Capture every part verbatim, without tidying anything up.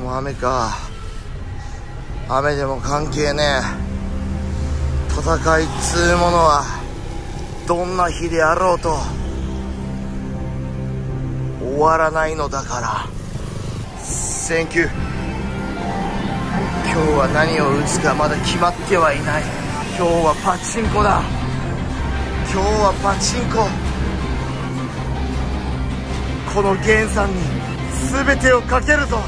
も雨か。雨でも関係ねえ。戦いっつうものはどんな日であろうと終わらないのだから。センキュー。今日は何を打つかまだ決まってはいない。今日はパチンコだ。今日はパチンコ。この源さんに全てをかけるぞ。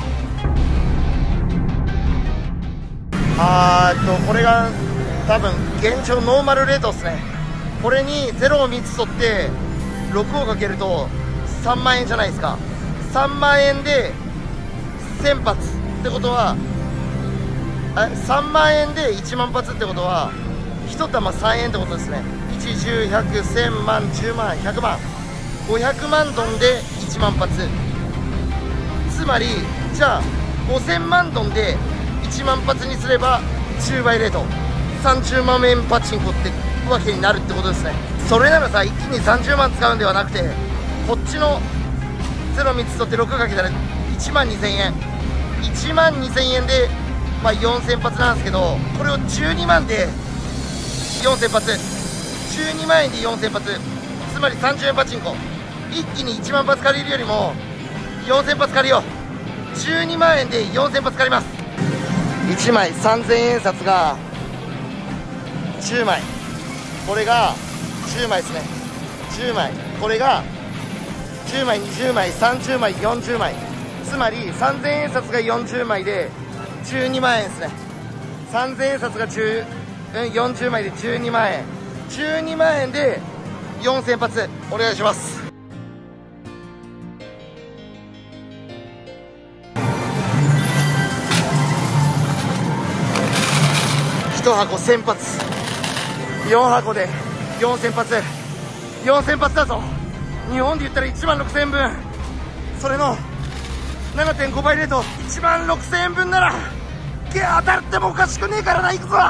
あーっとこれが多分現状ノーマルレートですね。これにゼロをみっつ取ってろくをかけるとさんまんえんじゃないですか。さんまんえんでせん発ってことはえさんまんえんでいちまん発ってことはひと玉さんえんってことですね。いち、じゅう、ひゃく、せんまん、じゅうまん、ひゃくまん、ごひゃくまんドンでいちまん発。つまりじゃあごせんまんドンでいちまん発にすればじゅうばいレートさんじゅうまんえんパチンコってわけになるってことですね。それならさ一気にさんじゅうまん使うんではなくてこっちのゼロみっつ取ってろくかけたらいちまんにせんえんいちまんにせんえんで、まあ、よんせん発なんですけど、これをじゅうにまんでよんせん発じゅうにまんえんでよんせん発つまりさんじゅうえんパチンコ一気にいちまん発借りるよりもよんせん発借りよう。じゅうにまんえんでよんせん発借ります。いちまいさんぜんえん札がじゅうまい、これがじゅうまいですね。じゅうまい、これがじゅうまい、にじゅうまい、さんじゅうまい、よんじゅうまい、つまりさんぜんえん札がよんじゅうまいでじゅうにまんえんですね。さんぜんえん札がじゅう、よんじゅうまいでじゅうにまんえん、じゅうにまんえんでよんせん発お願いします。いち箱せん発、よん箱でよんせん発、よんせん発だぞ。日本で言ったらいちまんろくせんえんぶん、それの ななてんご 倍レートいちまんろくせんえんぶんならゲ当たってもおかしくねえからな。行くぞ。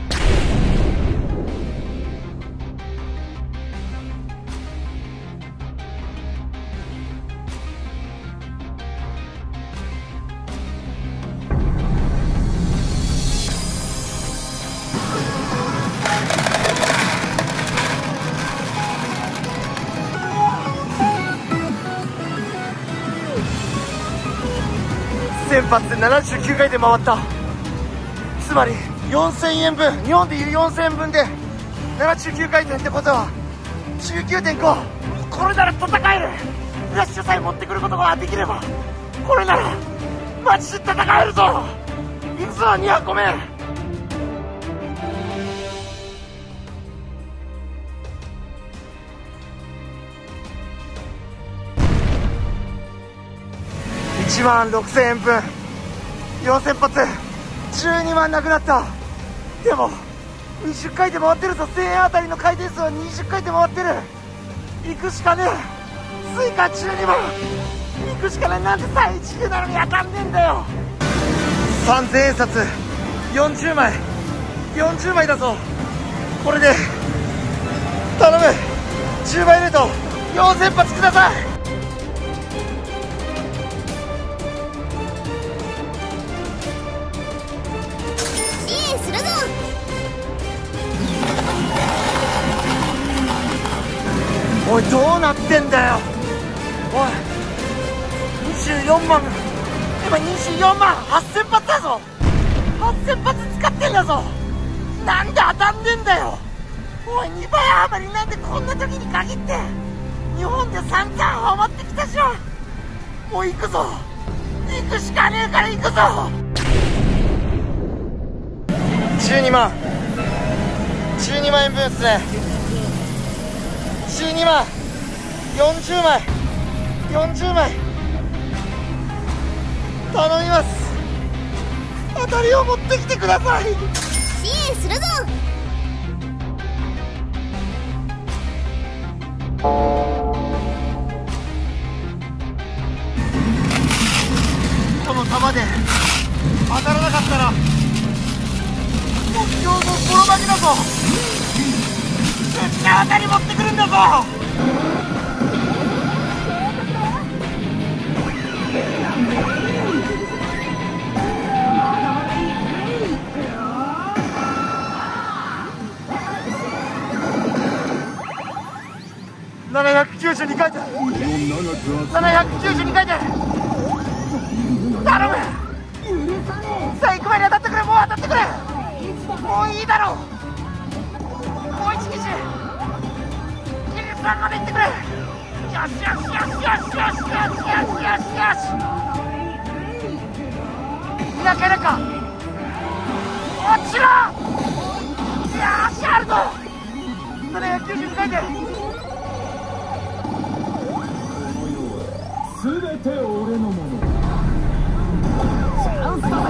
せん発でななじゅうきゅうかいで回った。つまりよんせんえんぶん、日本でいうよんせんえんぶんでななじゅうきゅうかい転ってことは じゅうきゅうてんご。 これなら戦える。ラッシュさえ持ってくることができればこれならマジで戦えるぞ。いくぞに箱目。いちまんろくせんえんぶんよんせん発じゅうにまんなくなった。でもにじゅっかいで回ってるぞ。せんえんあたりの回転数はにじゅっかいで回ってる。行くしかねえ。追加じゅうにまん行くしかない。なんでさ一流なのに当たんねえんだよ。さんぜんえん札よんじゅうまい、よんじゅうまいだぞ。これで頼む、じゅうばいレートよんせん発ください。 するぞ。 おいどうなってんだよ。おいにじゅうよんまん、今にじゅうよんまんはっせん発だぞ。はっせん発使ってんだぞ。なんで当たんねんだよ。おいにばい余りなんでこんな時に限って日本で散々ハマってきたじゃん。もう行くぞ。行くしかねえから行くぞ。じゅうにまん、じゅうにまんえんぶんですね。じゅうにまん、よんじゅうまい、よんじゅうまい頼みます。当たりを持ってきてください。 支援するぞ。 この球で当たらなかったら目標のボロ負けだぞ。絶対当たり持ってくるんだぞ。 ななひゃくきゅうじゅうにかいてん、ななひゃくきゅうじゅうにかいてん、頼む。さあ行く前に当たってくれ、もう当たってくれ、もういいだろう、もう一日きりさんまで行ってくれ。よしよしよしよしよしよしよしよしよし。いなけれか落ちろ。よしあるぞ。ななひゃくきゅうじゅうにかいてん、 すべて俺のもの。チャンスだぜ。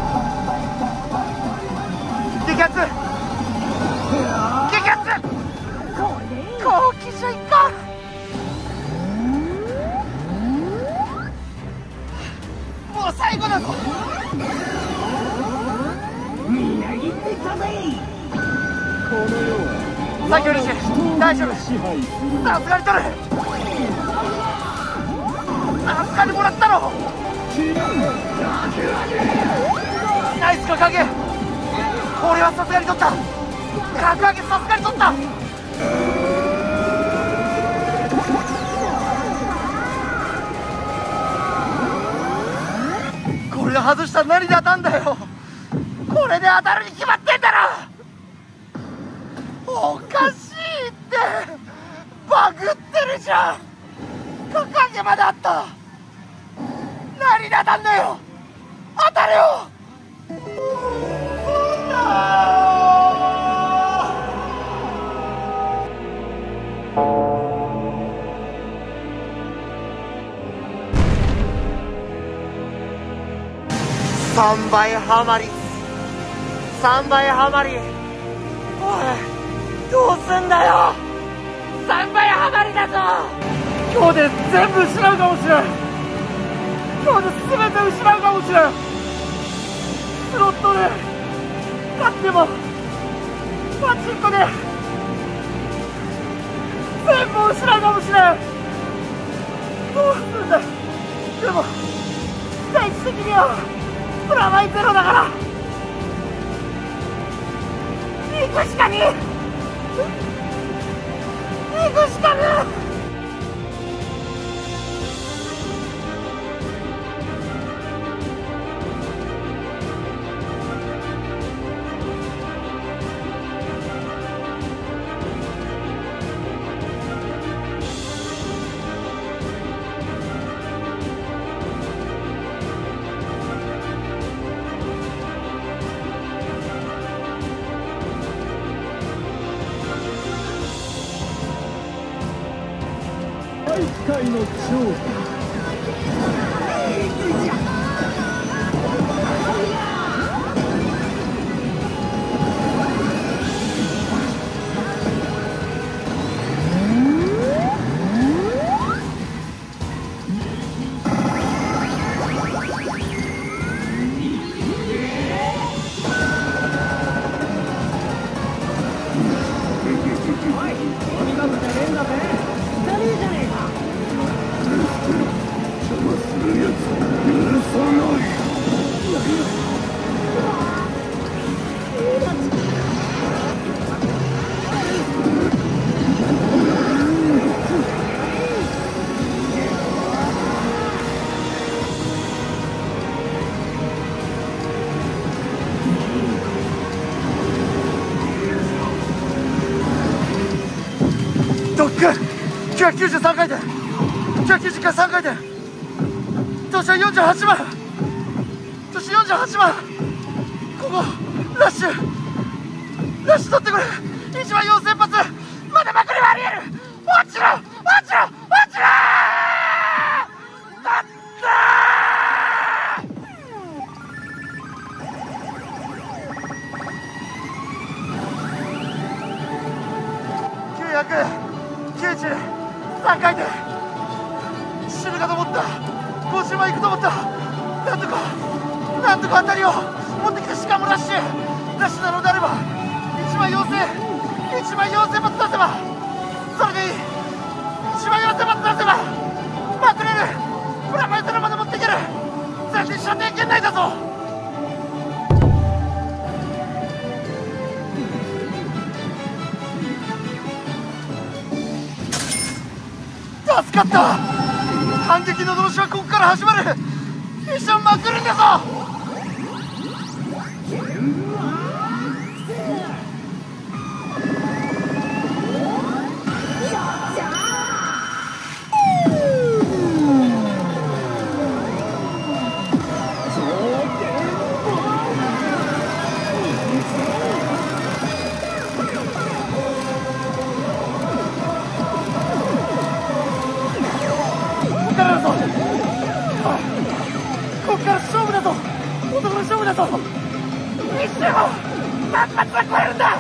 激アツ激アツ、後期じゃいかん。もう最後だぞ。 みなぎってきたぜ。この世はさっきよりし大丈夫、 支配する。 さすがに取る、さすがにもらったろ。ナイス格上げ、俺はさすがに取った、格上げさすがに取った。これで外したら何で当たんだよ。これで当たるに決まってんだろ。おかしいって、バグってるじゃん。格上げまであった、何で当たんだよ。当たれよ。さんばいハマり、さんばいハマり、おいどうすんだよ。さんばいハマりだぞ。今日で全部失うかもしれん、今日で全て失うかもしれん。スロットで勝ってもパチンコで全部失うかもしれん。どうすんだよ。でも第一的にはプラマイゼロだから行くしかねえ、行くしかねえ。 体育界の頂点。 ドックきゅうひゃくきゅうじゅうさんかいてん、きゅうひゃくきゅうじゅうからさんかいてん、調子はよんじゅうはちまん、調子よんじゅうはちまん、ここラッシュラッシュ取ってくれ。いちまんよんせん発、まだまくりはありえる。落ちろ落ちろ落ちろ、だったーきゅうひゃくきゅうじゅうさんかいてん、死ぬかと思った。ごじゅうまんいくと思った。なんとかなんとか当たりを持ってきて、しかもラッシュラッシュなのであればいちまんよんせんいちまんよんせん発出せばそれでいい。いちまんよんせん発出せばまくれる。プラマイゼロまで持っていける。全然射程圏内だぞ。 助かった。反撃ののろしはここから始まる。ミッションまくるんだぞ。ここから勝負だぞ。男の勝負だぞ。一瞬も何発は超えるんだ。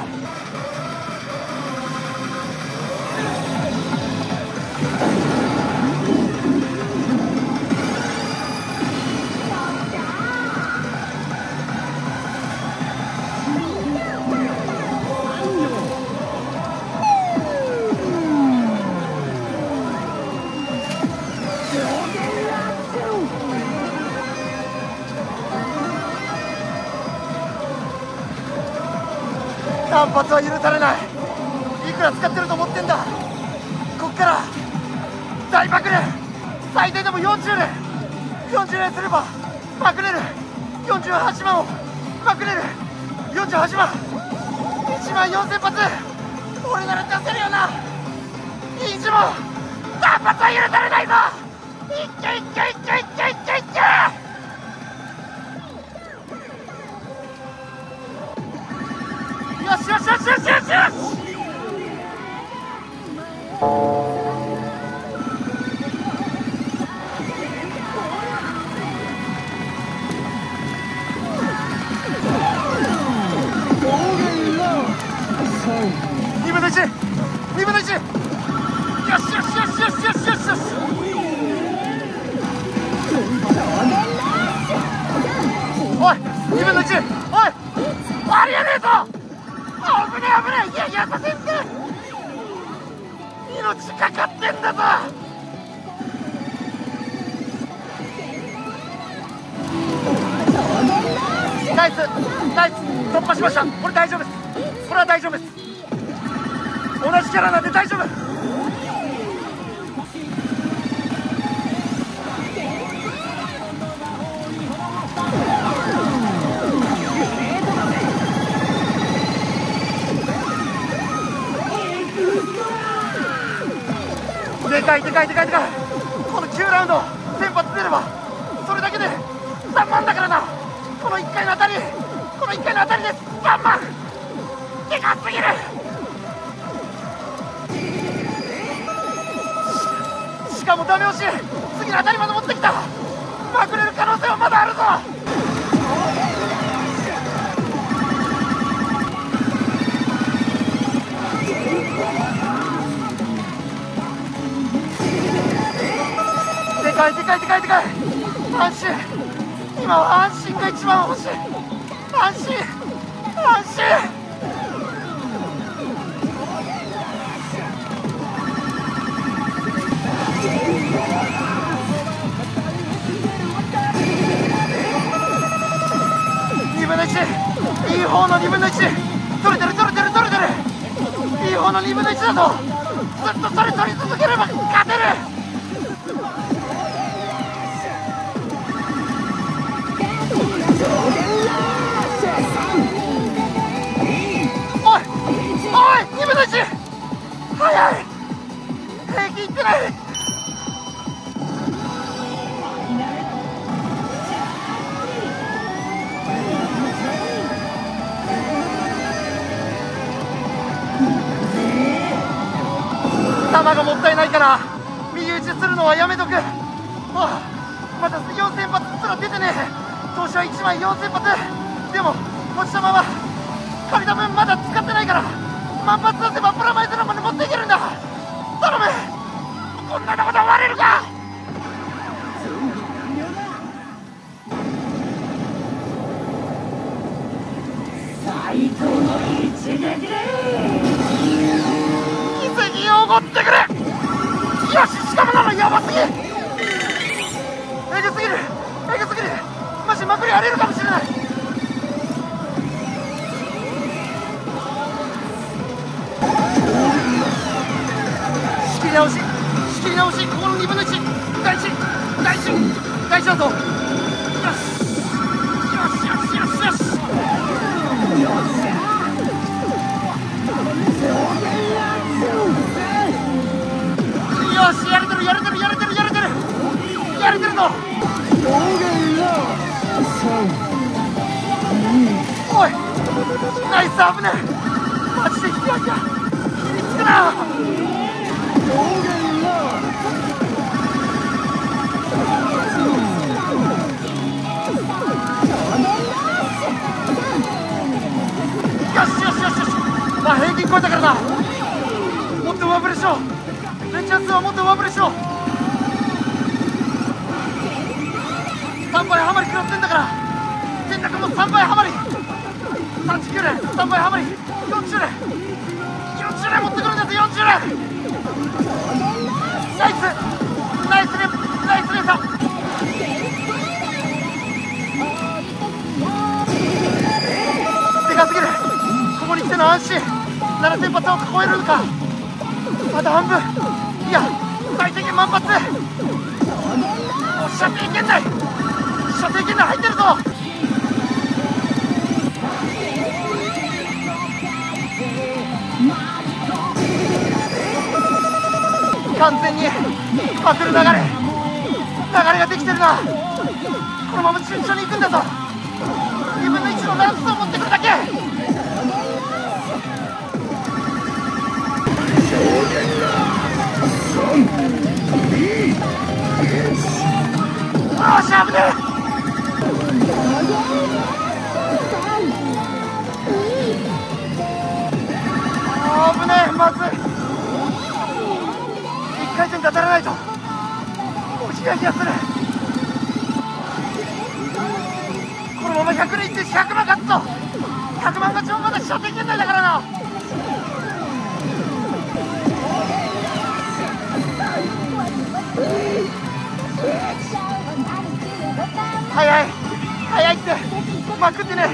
単発は許されない。いくら使ってると思ってんだ。こっから大爆連、最低でもよんじゅう連、よんじゅう連すればまくれる。よんじゅうはちまんをまくれる。よんじゅうはちまん、いちまんよんせん発、俺なら出せるよな。いちも単発は許されないぞ。いっちゃいっちゃいっちゃいっちゃいっちゃいっちゃ。よしよしよしよしよしよし。にぶんのいち、にぶんのいち。よしよしよしよしよしよしよし。おい、にぶんのいち、おい、ありえねえぞ。危ねえ危ねえ。いやいやさせんって。命かかってんだぞ。ナイスナイス、突破しました。これ大丈夫です。これは大丈夫です。同じキャラなんで大丈夫。でかいでかいでかいでかい。このきゅうラウンドせん発出ればそれだけでさんまんだからな。このいっかいの当たり、このいっかいの当たりでさんまん。でかすぎる。しかもダメ押し、次の当たりまで持ってきた。まくれる可能性はまだあるぞ。でかいでかいでかいでかい。安心、今は安心が一番欲しい。安心安心。にぶんのいち、いい方のにぶんのいち。取れてる取れてる取れてる。いい方のにぶんのいちだぞ。ずっとそれ取り続ければ勝てる。おいおい、にぶんのいち早い。平気いってない。弾がもったいないから右打ちするのはやめとく。ああ、まだよんせん発すら出てねえ。投資はいちまんよんせん発。でも持ち玉は借りた分まだ使ってないから万発出せばプラマイゼロまで持っていけるんだ。頼む、こんなとこで終われるか。最高の一撃で奇跡を起こってくれ。よし、しかもなのやばすぎ。えぐすぎるえぐすぎる。マジまくり荒れるかもしれない。仕切り直し仕仕切り直し、ここのにぶんのいち、大事大事大事だぞ。よしよしよしよしよしよし、やれてるやれてるやれてるやれてるやれてるぞ。おいナイス、危ねえ、マジで引き分け、切りつくな。よしよしよしよし、まあ平均超えたからな。もっと上振れしろ、レンチャン数はもっと上振れしろ。さんばいハマり食らってんだから、天楽もさんばいハマり、さんじゅうきゅう連さんばいハマり、よんじゅう連よんじゅう連持ってくるんだぞ。よんじゅう連ナイスナイス連ナイス連鎖、でかすぎる。ここに来ての安心、ななせん発を超えるのか。また半分、いや最低限満発。おっ、射程圏内射程圏内入ってるぞ。完全にまくる流れ流れができてるな。このまま順調に行くんだぞ。にぶんのいちのランスを持ってくるだけ。よし、危ねえ危ねえ、まずい。いっかい転が当たらないと落ちない気がする。このままひゃく連いってひゃくまん勝つと、ひゃくまん勝ちもまだ射程圏内だからな。早い早いってまくってね。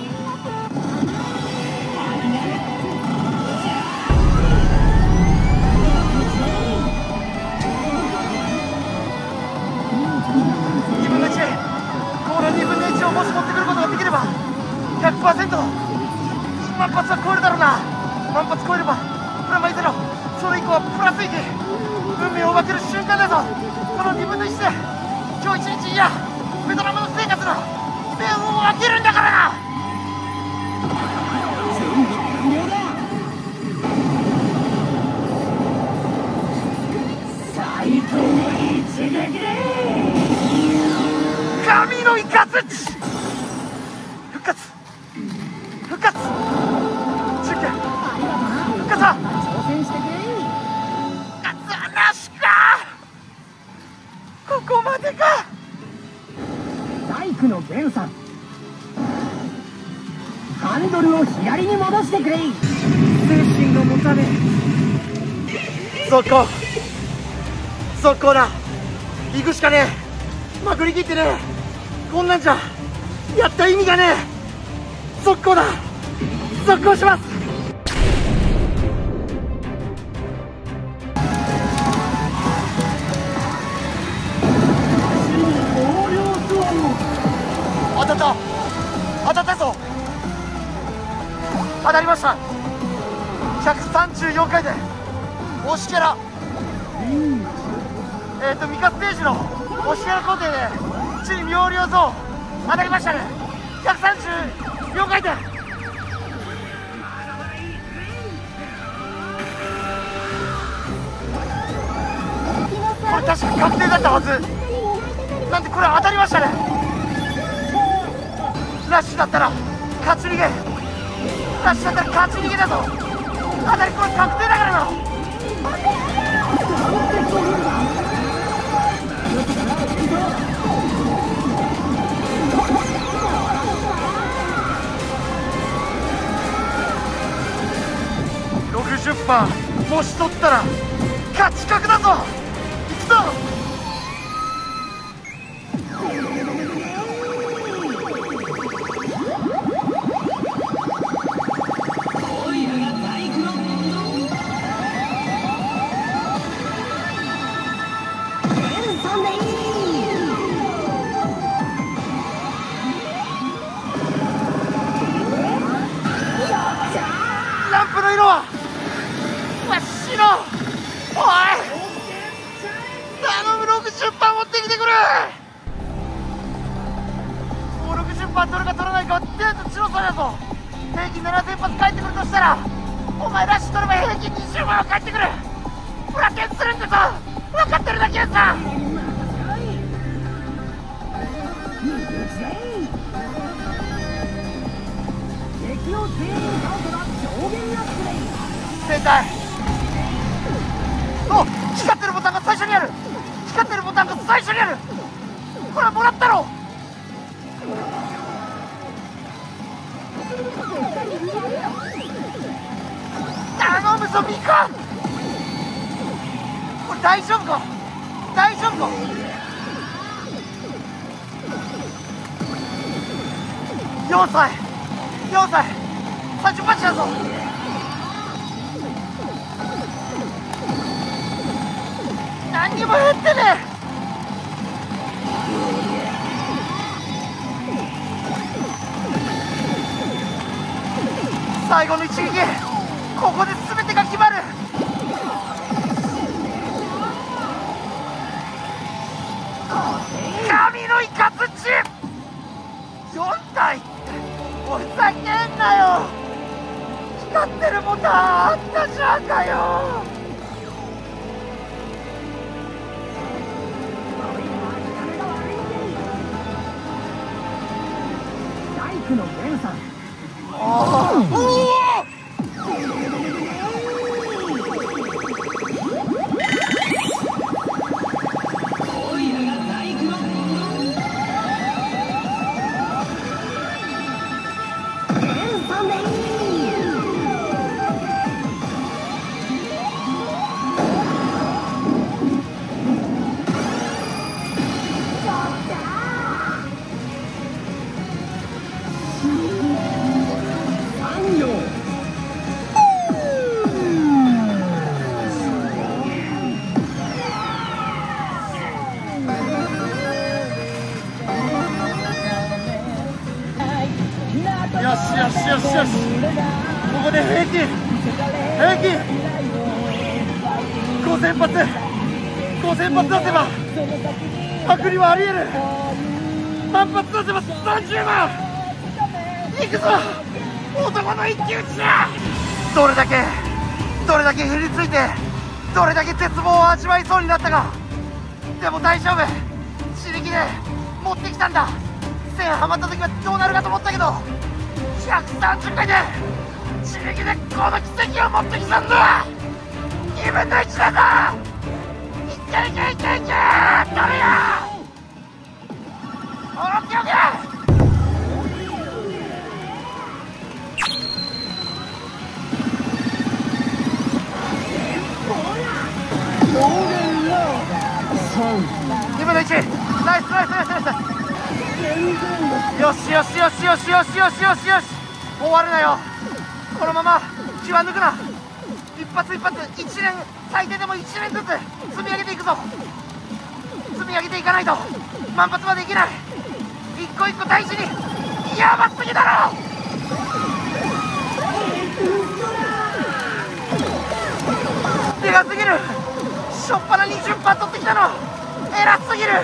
にぶんのいち、このにぶんのいちをもし持ってくることができれば ひゃくパーセント 万発は超えるだろうな。万発超えればプラマイゼロ、それ以降はプラスいち、運命を分ける瞬間だぞ。このにぶんのいちで今日一日、いやベトナムの生活の命運を分けるんだからな。最高の一撃で神のイカズチ復活復活中継復活だ。挑戦してくれ。復活はなしか。ここまでか。 大工のゲンさん、ハンドルを左に戻してくれ。精神が持たねえ。 速攻速攻だ。行くしかねえ。まくりきってねえ。こんなんじゃやった意味がねえ。速攻だ。速攻します。当たった当たったぞ。当たりました。ひゃくさんじゅうよんかいで推しキャラ、えっ、ー、とミカステージの推しキャラ工程で地理妙量ゾーン当たりましたね。ひゃくさんじゅうよんかいでこれ確か確定だったはずなんで、これ当たりましたね。ラッシュだったら勝ち逃げ、ラッシュだったら勝ち逃げだぞ。当たりこれ確定だからな。ろくじゅっパーセント もし取ったら勝ち確だぞ。いくぞ。 おい頼む、ろくじゅっパー持ってきてくれ。もうろくじゅっパー取るか取らないかはデートチロさんやぞ。平均ななせん発返ってくるとしたら、お前ラッシュ取れば平均にじゅうまんは返ってくる。プラケンするんだぞ、分かってるだけやさ。正解。お、光ってるボタンが最初にある。光ってるボタンが最初にある。これはもらったろ。頼むぞミカ。これ大丈夫か、大丈夫か。よんさいよんさいさんじゅうはちだぞ。何にも減ってねえ。最後の一撃、ここで全てが決まる。神のイカズチよんたいっておふざけんなよ。光ってるボタンあったじゃんかよ。 大工のベンさん。 おおよしよしよしよし、ここで平均平均ごせん発ごせん発出せばパクリはありえる。万発出せばさんじゅうまんいくぞ男の一騎打ちだ。どれだけどれだけへりついてどれだけ絶望を味わいそうになったか。でも大丈夫、自力で持ってきたんだ。線はまった時はどうなるかと思ったけどひゃくさんじゅっかいで自力でこの奇跡を持ってきたんだ。にぶんのいちだぞ。いけいけいけいけ、取れよ。オッケーオッケー。にぶんのいち、ナイスナイスナイスナイス。よしよしよしよしよしよしよしよし、終わるなよ。このまま気は抜くな。一発一発いちねん、最低でもいちねんずつ積み上げていくぞ。積み上げていかないと万発までいけない。一個一個大事に。やばすぎだろ。でかすぎる。しょっぱなにじゅっパー取ってきたの偉すぎる。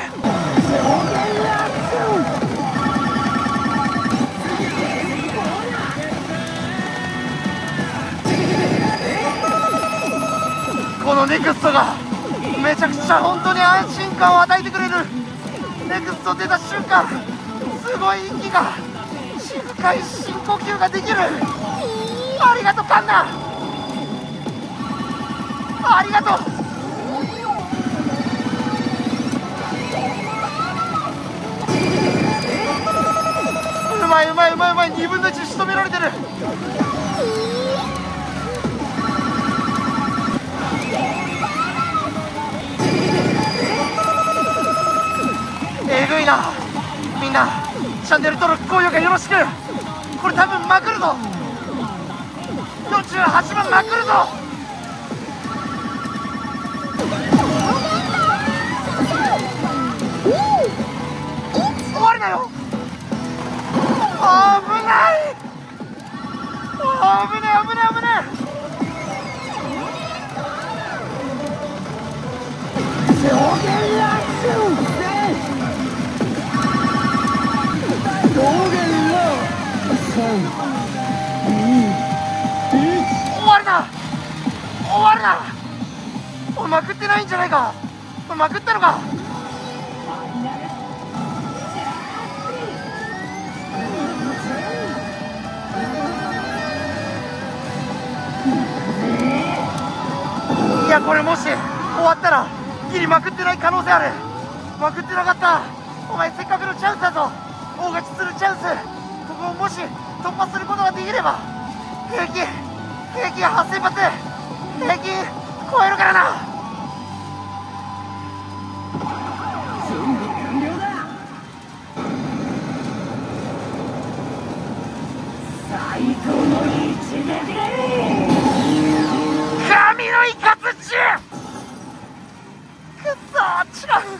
このネクストがめちゃくちゃ本当に安心感を与えてくれる。ネクスト出た瞬間すごい息が深い深呼吸ができる。ありがとうカンナ、ありがとう。うまいうまいうまいうまい。にぶんのいち仕留められてる。えぐいな。みんなチャンネル登録高評価よろしく。これ多分まくるぞ。よんじゅうはちまんまくるぞ。終わるなよ。危ない危ない危ない危ない。 わるな。おいまくってないんじゃないか。おいまくったのか。いやこれもし終わったらギリまくってない可能性ある。まくってなかった。お前せっかくのチャンスだぞ。大勝ちするチャンス。ここをもし突破することができれば平均平均はっせん発平均超えるからな。 準備完了だ。最高の一撃で神のイカズチくそー違う。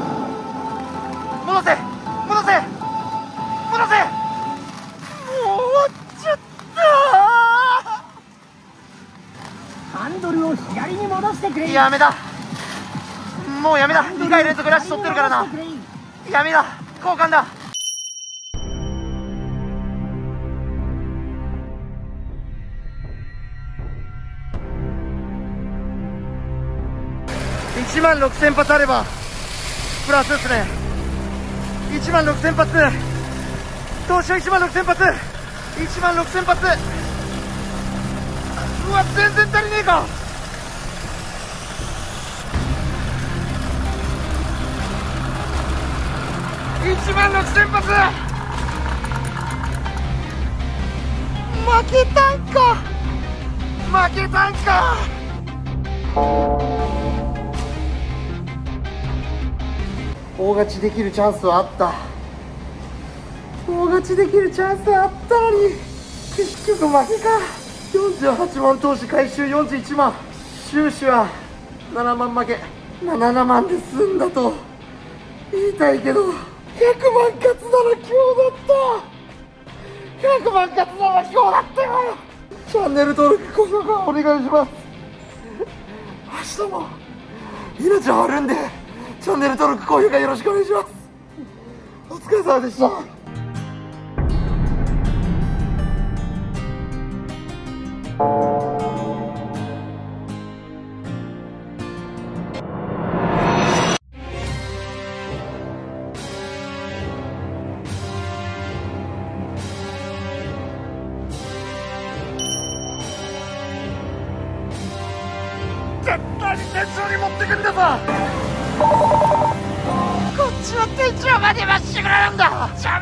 戻せ戻せ戻せ。もう終わっちゃったー。 ハンドルを左に戻してくれ。 やめだ。もうやめだ。にかい連続ラッシュ取ってるからな。やめだ。交換だ。いちまんろくせん発あればプラスですね。いちまんろくせん発投資はいちまんろくせん発いちまんろくせん発。うわ全然足りねえか。いちまんろくせん発負けたんか負けたんか。大勝ちできるチャンスはあった。大勝ちできるチャンスはあったのに結局負けか。よんじゅうはちまん投資回収よんじゅういちまん、収支はななまん負け。まあななまんで済んだと言いたいけどひゃくまん勝つなら今日だった。ひゃくまん勝つなら今日だったよ。チャンネル登録高評価お願いします。明日も命はあるんでチャンネル登録高評価よろしくお願いします。お疲れ様でした。絶対に店長に持ってくんだぞ。こっちは店長までまっしぐらなんだ。チャ